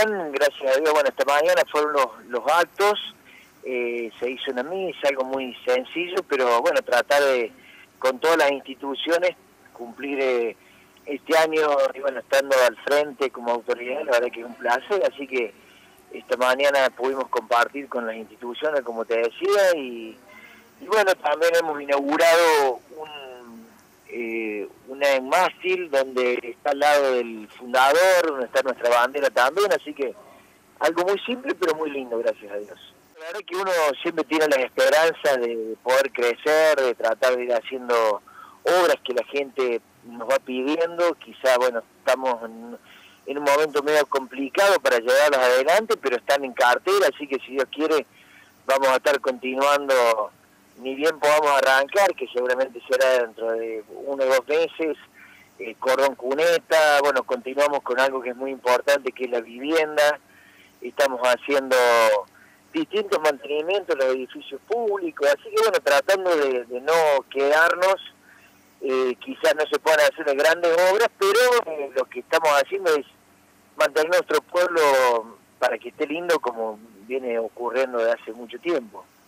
bien, gracias a Dios. Bueno, esta mañana fueron los actos, se hizo una misa, algo muy sencillo, pero bueno, tratar de, con todas las instituciones, cumplir este año, y bueno, estando al frente como autoridad, la verdad que es un placer, así que esta mañana pudimos compartir con las instituciones, como te decía, y bueno, también hemos inaugurado una mástil donde está al lado del fundador, donde está nuestra bandera también, así que algo muy simple pero muy lindo, gracias a Dios. La verdad que uno siempre tiene la esperanza de poder crecer, de tratar de ir haciendo obras que la gente nos va pidiendo, quizá, bueno, estamos en un momento medio complicado para llevarlas adelante, pero están en cartera, así que si Dios quiere vamos a estar continuando, ni bien podamos arrancar, que seguramente será dentro de 1 o 2 meses, cordón cuneta, bueno, continuamos con algo que es muy importante, que es la vivienda, estamos haciendo distintos mantenimientos en los edificios públicos, así que bueno, tratando de no quedarnos, quizás no se puedan hacer grandes obras, pero lo que estamos haciendo es mantener nuestro pueblo para que esté lindo como viene ocurriendo de hace mucho tiempo.